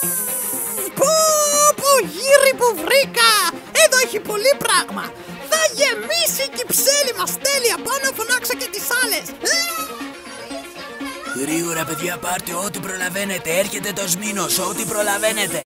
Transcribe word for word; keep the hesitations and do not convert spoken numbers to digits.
Πω πω γύρι που βρήκα! Εδώ έχει πολύ πράγμα! Θα γεμίσει και η ψέλη μας τέλεια! Πάω να φωνάξω και τις άλλες! Γρήγορα παιδιά, πάρτε ό,τι προλαβαίνετε. Έρχεται το Σμήνος, ό,τι προλαβαίνετε.